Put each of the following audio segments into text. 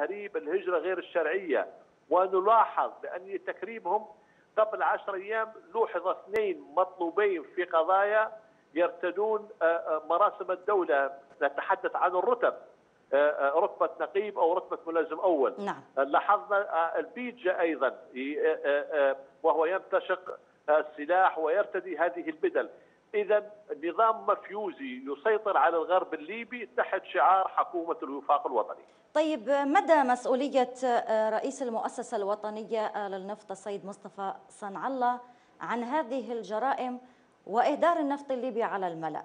تهريب الهجرة غير الشرعية. ونلاحظ بأن تكريمهم قبل 10 أيام لوحظ 2 مطلوبين في قضايا يرتدون مراسم الدولة، نتحدث عن الرتب، رتبة نقيب أو رتبة ملازم أول. نعم. لاحظنا البيتجا أيضا وهو يمتشق السلاح ويرتدي هذه البدل. إذا نظام مفيوزي يسيطر على الغرب الليبي تحت شعار حكومة الوفاق الوطني. طيب، مدى مسؤولية رئيس المؤسسة الوطنية للنفط السيد مصطفى صنع الله عن هذه الجرائم وإهدار النفط الليبي على الملأ؟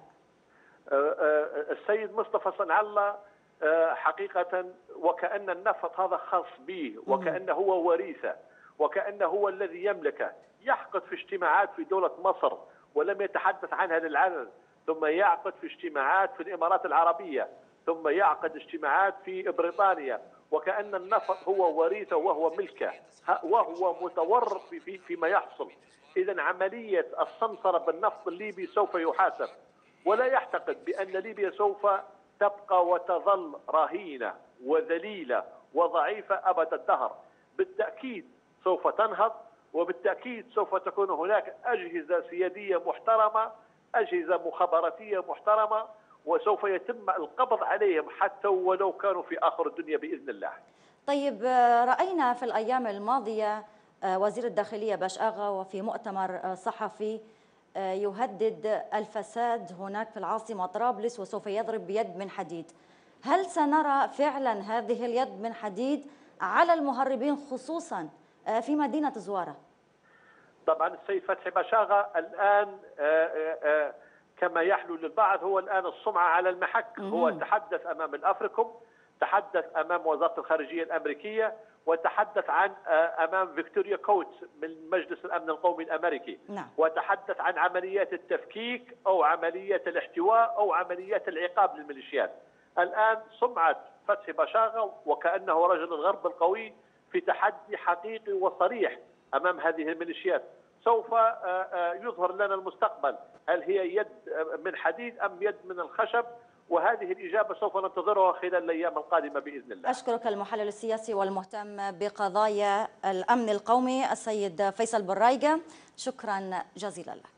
السيد مصطفى صنع الله حقيقة وكأن النفط هذا خاص به، وكأنه هو وريثه، وكأنه هو الذي يملكه. يحقد في اجتماعات في دولة مصر ولم يتحدث عنها للعلن، ثم يعقد في اجتماعات في الإمارات العربية، ثم يعقد اجتماعات في بريطانيا، وكأن النفط هو وريثه وهو ملكه، وهو متورط فيما يحصل. إذا عملية السمسرة بالنفط الليبي سوف يحاسب، ولا يعتقد بأن ليبيا سوف تبقى وتظل رهينة وذليلة وضعيفة أبد الدهر. بالتأكيد سوف تنهض، وبالتأكيد سوف تكون هناك أجهزة سيادية محترمة، أجهزة مخابراتية محترمة، وسوف يتم القبض عليهم حتى ولو كانوا في آخر الدنيا بإذن الله. طيب، رأينا في الأيام الماضية وزير الداخلية باش آغا وفي مؤتمر صحفي يهدد الفساد هناك في العاصمة طرابلس وسوف يضرب بيد من حديد. هل سنرى فعلا هذه اليد من حديد على المهربين خصوصا في مدينة زوارة؟ طبعا السيد فتحي باشاغا الآن كما يحلو للبعض هو الآن السمعة على المحك. هو تحدث أمام الأفريكوم، تحدث أمام وزارة الخارجية الأمريكية، وتحدث عن أمام فيكتوريا كوتس من مجلس الأمن القومي الأمريكي. نعم. وتحدث عن عمليات التفكيك أو عمليات الاحتواء أو عمليات العقاب للميليشيات. الآن سمعة فتحي باشاغا وكأنه رجل الغرب القوي في تحدي حقيقي وصريح أمام هذه الميليشيات. سوف يظهر لنا المستقبل، هل هي يد من حديد أم يد من الخشب؟ وهذه الإجابة سوف ننتظرها خلال الأيام القادمة بإذن الله. أشكرك المحلل السياسي والمهتم بقضايا الأمن القومي السيد فيصل بن رايقة، شكرا جزيلا لك.